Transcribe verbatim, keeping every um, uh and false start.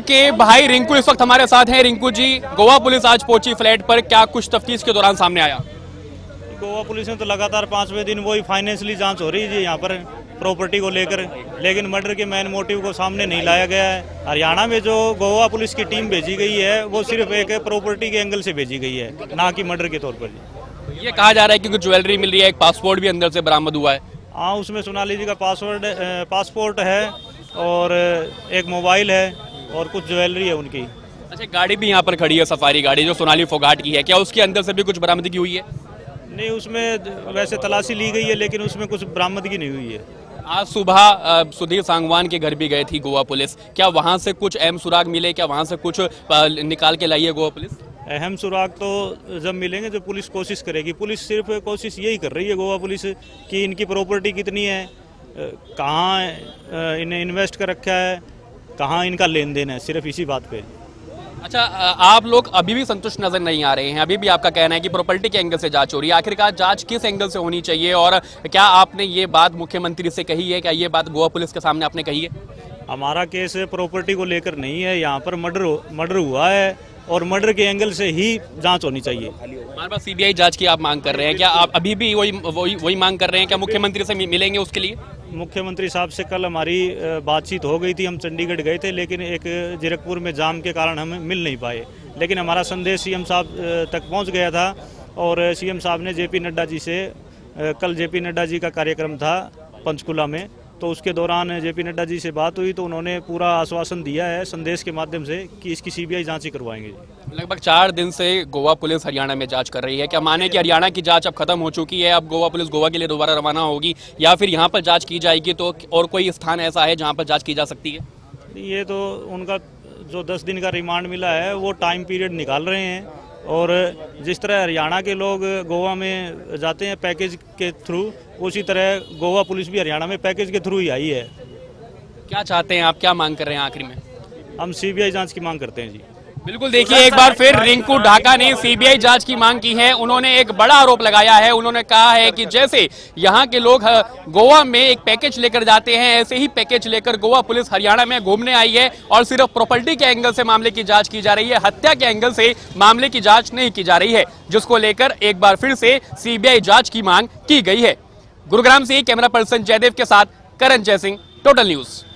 के भाई रिंकू इस वक्त हमारे साथ हैं। रिंकू जी, गोवा पुलिस आज पहुंची फ्लैट पर, क्या कुछ तफ्तीश के दौरान सामने आया? गोवा पुलिस में तो लगातार पांचवें दिन वही फाइनेंशियली जांच हो रही है यहाँ पर प्रॉपर्टी को लेकर, लेकिन मर्डर के मेन मोटिव को सामने नहीं लाया गया है। हरियाणा में जो गोवा पुलिस की टीम भेजी गई है वो सिर्फ एक प्रॉपर्टी के एंगल से भेजी गई है, ना कि मर्डर के तौर पर। ये कहा जा रहा है कि कुछ ज्वेलरी मिल रही है, एक पासपोर्ट भी अंदर से बरामद हुआ है। हाँ, उसमें सोनाली जी का पासवर्ड पासपोर्ट है और एक मोबाइल है और कुछ ज्वेलरी है उनकी। अच्छा, गाड़ी भी यहाँ पर खड़ी है, सफारी गाड़ी जो सोनाली फोगाट की है, क्या उसके अंदर से भी कुछ बरामदगी हुई है? नहीं, उसमें वैसे तलाशी ली गई है लेकिन उसमें कुछ बरामदगी नहीं हुई है। आज सुबह सुधीर सांगवान के घर भी गए थी गोवा पुलिस, क्या वहाँ से कुछ अहम सुराग मिले? क्या वहाँ से कुछ निकाल के लाई है गोवा पुलिस? अहम सुराग तो जब मिलेंगे जब पुलिस कोशिश करेगी। पुलिस सिर्फ कोशिश यही कर रही है गोवा पुलिस कि इनकी प्रॉपर्टी कितनी है, कहाँ इन्हें इन्वेस्ट कर रखा है, कहाँ इनका लेन देन है, सिर्फ इसी बात पे। अच्छा, आप लोग अभी भी संतुष्ट नजर नहीं आ रहे हैं? अभी भी आपका कहना है कि प्रॉपर्टी के एंगल से जांच हो रही है। आखिरकार जांच किस एंगल से होनी चाहिए और क्या आपने ये बात मुख्यमंत्री से कही है? क्या ये बात गोवा पुलिस के सामने आपने कही है? हमारा केस प्रॉपर्टी को लेकर नहीं है, यहाँ पर मर्डर मर्डर हुआ है और मर्डर के एंगल से ही जांच होनी चाहिए। हमारे पास सीबीआई जांच की आप मांग कर रहे हैं, क्या आप अभी भी वही वही वही मांग कर रहे हैं? क्या मुख्यमंत्री से मिलेंगे उसके लिए? मुख्यमंत्री साहब से कल हमारी बातचीत हो गई थी, हम चंडीगढ़ गए थे लेकिन एक जीरकपुर में जाम के कारण हम मिल नहीं पाए, लेकिन हमारा संदेश सीएम साहब तक पहुंच गया था और सीएम साहब ने जेपी नड्डा जी से, कल जेपी नड्डा जी का कार्यक्रम था पंचकुला में, तो उसके दौरान जेपी नड्डा जी से बात हुई तो उन्होंने पूरा आश्वासन दिया है संदेश के माध्यम से कि इसकी सीबीआई जांच ही करवाएंगे। लगभग चार दिन से गोवा पुलिस हरियाणा में जांच कर रही है, क्या माने कि हरियाणा की जांच अब खत्म हो चुकी है, अब गोवा पुलिस गोवा के लिए दोबारा रवाना होगी या फिर यहाँ पर जांच की जाएगी? तो और कोई स्थान ऐसा है जहाँ पर जाँच की जा सकती है? ये तो उनका जो दस दिन का रिमांड मिला है वो टाइम पीरियड निकाल रहे हैं और जिस तरह हरियाणा के लोग गोवा में जाते हैं पैकेज के थ्रू, उसी तरह गोवा पुलिस भी हरियाणा में पैकेज के थ्रू ही आई है। क्या चाहते हैं आप, क्या मांग कर रहे हैं आखिर में? हम सीबीआई जांच की मांग करते हैं जी। बिल्कुल, देखिए एक बार फिर रिंकू ढाका ने सीबीआई जांच की मांग की है। उन्होंने एक बड़ा आरोप लगाया है। उन्होंने कहा है कि जैसे यहाँ के लोग गोवा में एक पैकेज लेकर जाते हैं, ऐसे ही पैकेज लेकर गोवा पुलिस हरियाणा में घूमने आई है और सिर्फ प्रॉपर्टी के एंगल से मामले की जांच की जा रही है, हत्या के एंगल से मामले की जांच नहीं की जा रही है, जिसको लेकर एक बार फिर से सीबीआई जांच की मांग की गई है। गुरुग्राम से कैमरा पर्सन जयदेव के साथ करण जयसिंह, टोटल न्यूज।